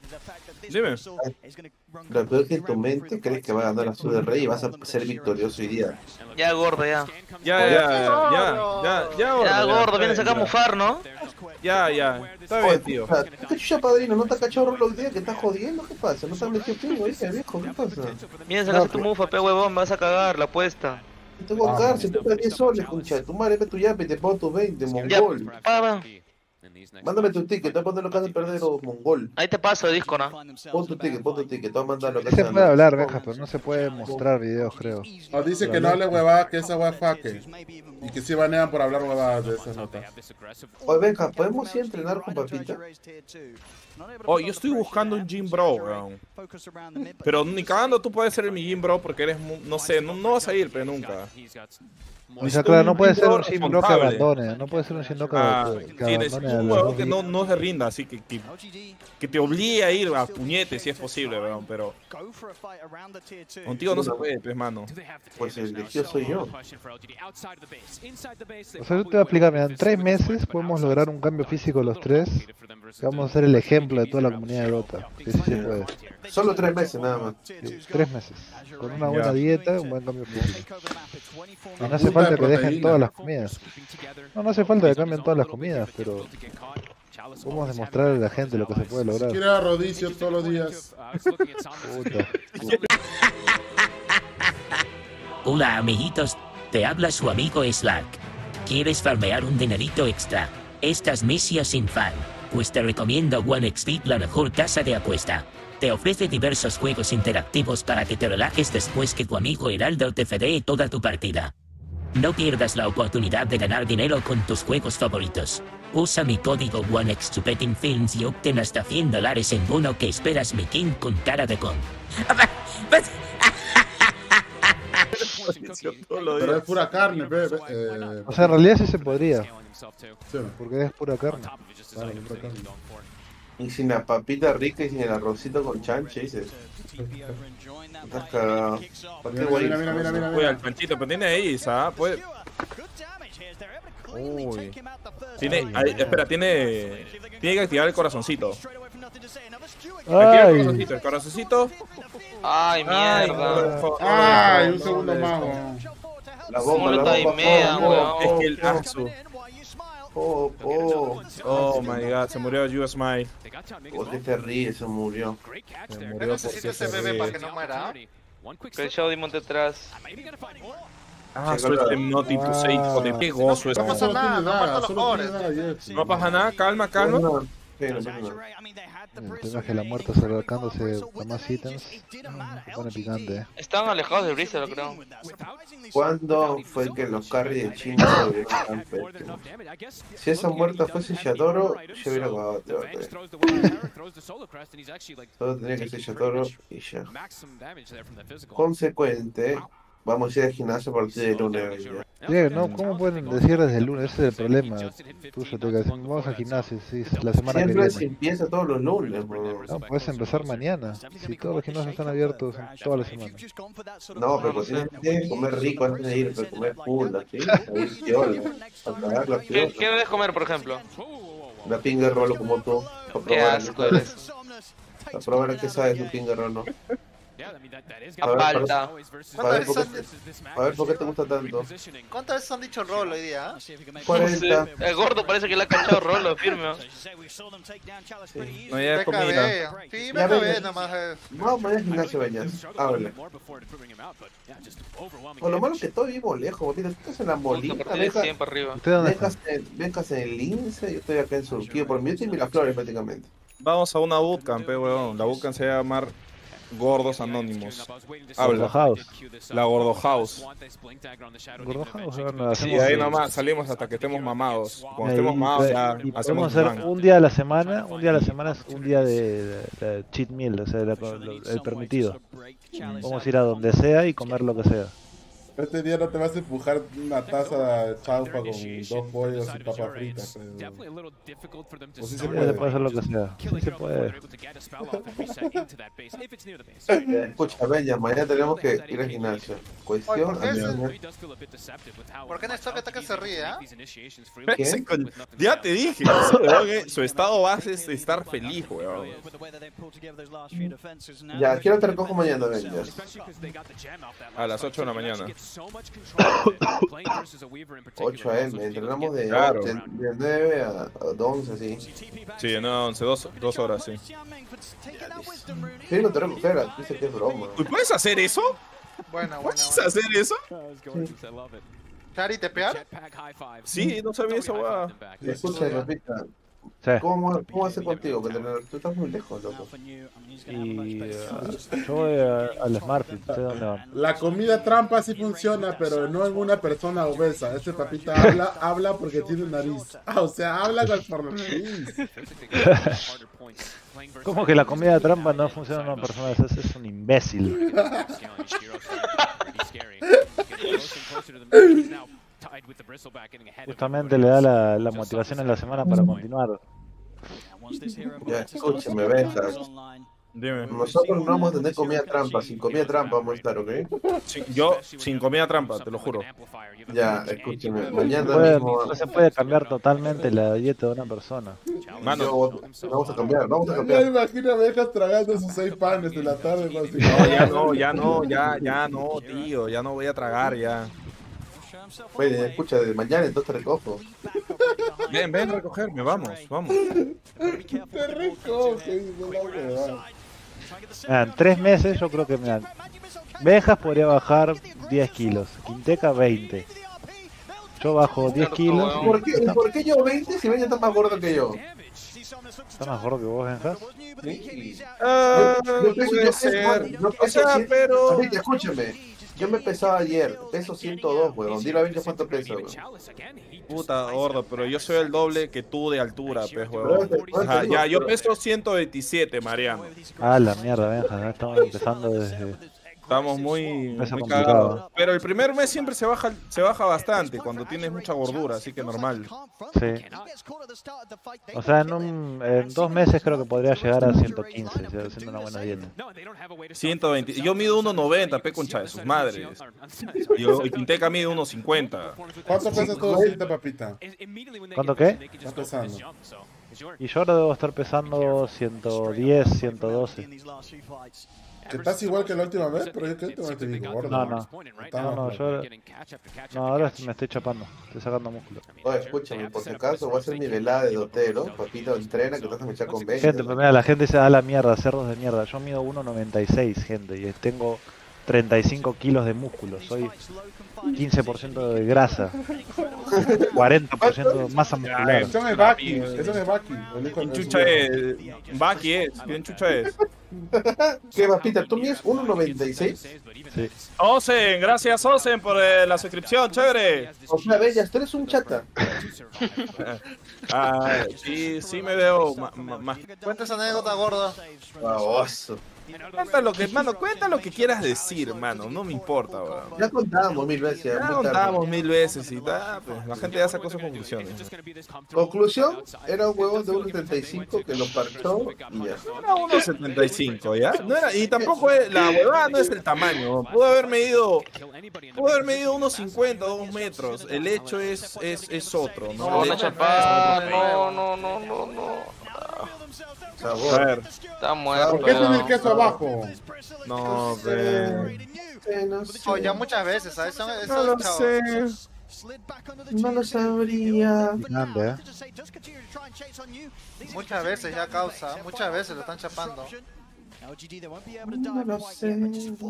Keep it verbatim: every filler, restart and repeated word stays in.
Dime. Lo peor es que en tu mente crees que va a ganar Azul del Rey y vas a ser victorioso hoy día. Ya, gordo, ya. Ya, ya, ya, ya, ya, ya, gordo. Ya, gordo, está vienes bien, acá a ya. mufar, ¿no? Ya, ya. Está bien, tío. ¿Qué chucha, padrino? ¿No te ha cachado Rolo hoy día? ¿Que estás jodiendo? ¿Qué pasa? ¿No te has metido pingo hoy día, viejo? ¿Qué pasa? Vienes acá a hacer tu mufa, pe huevón, me vas a cagar la apuesta. Te tengo que cagar, si tú te diez soles, concha. Tu madre ve tu yape y te pongo tus veinte, Ya, mongol. pa, va. Mándame tu ticket, te voy a poner lo que has de perder, o mongol. Ahí te paso el disco, ¿no? Pon tu ticket, pon tu ticket, te voy a mandar lo que Se has puede hablar, Benja, pero no se puede mostrar videos, creo. Nos dice que no hable huevadas, que esa hueá faque. Y que sí banean por hablar huevadas de esas notas. Oye, venga, ¿podemos ir a entrenar con Papita? Oh, yo estoy buscando un gym bro, weón. Pero ni cagando tú puedes ser mi gym bro porque eres, mu- no sé, no, no vas a ir, pero nunca. O sea, claro, no puede ser un gym Shinbro que responsable. abandone, no puede ser un Shinbro que, Ah, que sí, necesito abandone a un los huevón dos que no, días. no se rinda, así que, que, que te obligue a ir a puñete si es posible, weón, pero contigo no se puede, pues, mano. Pues el elegido soy yo. O sea, yo te voy a explicar, mira, en tres meses podemos lograr un cambio físico los tres, que vamos a ser el ejemplo de toda la comunidad de Dota, que sí se puede. Solo tres meses nada más. Sí, tres meses, con una buena Ya. dieta, un buen cambio físico. Y no hace Punta falta de que dejen proteína. todas las comidas. No, no hace falta que cambien todas las comidas, pero vamos a demostrarle a la gente lo que se puede lograr. Quiere a rodicio todos los días. Puta. Hola amiguitos, te habla su amigo Slack. ¿Quieres farmear un dinerito extra? Estás misión sin fan, pues te recomiendo OneXBet, la mejor casa de apuesta. Te ofrece diversos juegos interactivos para que te relajes después que tu amigo Heraldo te fedee toda tu partida. No pierdas la oportunidad de ganar dinero con tus juegos favoritos. Usa mi código OneXBettingFilms y obtén hasta cien dólares en bono que esperas mi king con cara de con. Pero es pura carne, pe, pe, eh, O sea, en realidad sí se podría, sí, ¿no? porque es pura carne. Claro, pura carne. Y sin la papita rica y sin el arrocito con chanche, dices. Estás cagado. ¿Para qué Mira, voy? mira, mira, mira, mira, Oye, mira. al panchito, pero tiene ahí, ¿sabes? Puede... Uy. Tiene, ahí, espera, tiene... Tiene que activar el corazoncito. Activa el Ay, corazoncito, el corazoncito. Ay, mierda. Ay, un segundo más, weón. La ¿Cómo bomba, lo la bomba. timea, Oh, weón? Es que el Asu. oh, oh, Oh my god, se murió U S Mile. oh, qué te ríes, se murió. Se Yo murió necesito porque ese se bebé para que ríe. no muera. Que el Show Demon detrás. Ah, suerte Noti to say, hijo de qué gozo es. No pasa Solo nada, tiene no nada, parto los solo pobres. tiene nada, yes. No pasa nada, calma, calma. No, sí, no pasa nada. el tema es que la muerte acercándose a más ítems, se pone picante. eh. Están alejados de Bristol, creo. ¿Cuándo fue que los carry de China se volvieron tan pésimos? Si esa muerta fuese Shadoro, yo hubiera cagado de debate. Solo tenía que ser Shadoro y ya. Consecuente, vamos a ir al gimnasio a partir del lunes. ya. Diego, no, ¿cómo pueden decir desde el lunes? Ese es el problema tuyo, te dicen, vamos al gimnasio, sí, es la semana que Siempre se viene. empieza todos los lunes, bro. No, puedes empezar mañana, si todos los gimnasios están abiertos toda la semana. No, pero tienes tienes que comer rico antes de ir, pero comer pula, ¿sí? Ahí piola, para cagar la ¿Qué, piola. ¿Qué debes comer, por ejemplo? Una pinga rolo como tú. A Qué probar, asco eres. a probar qué sabe tu pinga rolo. A ver, falta. A ¿Cuántas ver, veces, por han, qué, a ver por qué te gusta tanto. ¿Cuántas veces han dicho rol hoy día? ah? cuarenta. El gordo parece que le ha cachado Rolo, firme. ¿no? No hay B K comida. B. Sí, Ya B K B ven. nomás. eh. Vamos mañana al gimnasio, Beñas. Habla. O lo malo es que estoy vivo lejos, papito. Tú estás en la A molina, partir de vengas cien para arriba. ¿Usted dónde está? vengas en, vengas en el Lince, yo estoy acá en Surquillo. Por mí, yo estoy en Miraflores prácticamente. Vamos a una bootcamp, eh, weón. La bootcamp se va a llamar Gordos Anónimos. Gordo Habla. House. La Gordo House. Gordo House, bueno, Sí, hacemos- ahí nomás salimos hasta que estemos mamados. Cuando Eh, estemos y- mamados ya y hacemos podemos un hacer plan. un día a la semana, un día a la semana es un día de, de- de cheat meal, o sea, la- lo- el permitido. Vamos a ir a donde sea y comer lo que sea. Este día no te vas a empujar una taza de chaufa con dos pollos y papas fritas, pero... O sí se Sí, puede. se puede hacer lo que sea. Sí se puede. Escucha, Benja, mañana tenemos que ir al gimnasio. Cuestión, ¿por qué ese- mañana. ¿Por qué en esto que ataque se ríe, ah? ¿Qué? Ya te dije, ese weón, eh, su estado base es estar feliz, weón. Ya, quiero te recojo mañana, Benja. A las ocho de la mañana. ocho a eme, entrenamos de, Claro. de, de nueve a, a once, sí. Sí, no, once, dos, dos horas, sí. Sí, no te recoger, dice que es broma. ¿Tú puedes hacer eso? Buena, buena, ¿Puedes buena. hacer eso? ¿Chari, te pegar? Sí, no sabía eso, weón. Escucha, repita. Sí. ¿Cómo, cómo hace contigo? Que te- tú estás muy lejos, loco. Y uh, yo voy a- al Smartfit, sé dónde van. La comida trampa sí funciona, pero no en una persona obesa. Este papita habla, habla porque tiene nariz. Ah, o sea, habla con por la nariz. ¿Cómo que la comida de trampa no funciona en una persona? Ese es un imbécil. Justamente le da la, la motivación en la semana para continuar. Ya, escúchame, Benja. Dime. Nosotros no vamos a tener comida trampa. Sin comida trampa vamos a estar, ¿ok? Sí, yo sin comida trampa, te lo juro. Ya, escúchame. Se Mañana puede- mismo. no se puede cambiar totalmente la dieta de una persona. Mano, Yo- vamos a cambiar, vamos a Ya cambiar. imagino a abejas tragando sus seis panes en la tarde. Así. no, ya no, ya no, ya, ya no, tío, ya no voy a tragar, ya. Oye, escucha, de mañana entonces te recojo. Ven, ven a recogerme, vamos, vamos. Te recoge, dice la huevada. Mira, en tres meses yo creo que mira, Benjas podría bajar diez kilos, Quinteca veinte. Yo bajo diez kilos y ¿Por qué, ¿y por qué yo veinte si Benja está más gordo que yo? está más gordo que vos, Benjas. Sí. Ah, Yo- yo peso- puede yo ser. peso- yo O peso sea, cien- pero... Ahorita, escúchame. Yo me pesaba ayer, peso ciento dos, huevón. Dile a Benja cuánto peso, huevón. Puta gordo, pero yo soy el doble que tú de altura, pues, Pero huevón. te- pero te Ajá, digo, ya, yo pero- peso ciento veintisiete, Mariano. Ah, la mierda, Benjas, ya estamos empezando desde... Estamos muy, Eso muy complicado. cagados. Pero el primer mes siempre se baja, se baja bastante cuando tienes mucha gordura, así que normal. Sí. O sea, en, un, en dos meses creo que podría llegar a ciento quince, o sea, haciendo una buena dieta. ciento veinte. Yo mido uno noventa, pe concha de sus madres. Y, yo- y Quinteca mide uno cincuenta. ¿Cuánto pesa tu ahorita, papita? ¿Cuánto qué? Está pesando. Y yo ahora debo estar pesando ciento diez, ciento doce. Que estás igual que la última vez, pero yo creo que te voy a digo gordo. No, no. Está No, no, más yo... No, ahora me estoy chapando, estoy sacando músculo. Oye, escúchame, por si acaso voy a hacer mi velada de dotero. Papito, entrena que te vas a mechar con Benja. Gente, pues mira, la gente se da la mierda, cerdos de mierda. Yo mido uno noventa y seis, gente, y tengo treinta y cinco kilos de músculo. Soy quince por ciento de grasa, cuarenta por ciento de masa muscular. Eso es Baki, eso es Baki. el hijo- ¿Quién el- chucha es? Baki es. ¿Quién chucha es? ¿Qué, papita? ¿Tú mides uno noventa y seis? Sí. Osen, gracias Osen por eh, la suscripción, chévere. O sea, Benja, tú eres un chata. Ah, sí, sí me veo ma- ma- más. Cuenta esa anécdota gorda. Baboso. Cuenta lo que, mano, cuenta lo que quieras decir, mano, no me importa, weón. Ya contábamos mil veces. Ya muy tarde. contábamos mil veces y tal, pues la gente ya sacó sus conclusiones. Conclusión, era un huevón de uno setenta y cinco que lo parchó y ya. Era uno setenta y cinco, ¿ya? No era, y tampoco es, la huevada no es el tamaño, pudo haber medido, pudo haber medido unos cincuenta, dos metros, el hecho es, es, es otro, ¿no? No, El no hecho- chapá, no, no, no, no, no. A Sabor. ver, Está muerto. ¿Por qué tiene el no. queso abajo? no, ve, Eh, no sé. Oh, ya muchas veces, ¿sabes? Eso, eso, no lo chavo. sé. No lo sabría. Grande, ¿eh? Muchas veces ya causa, muchas veces lo están chapando. No lo sé.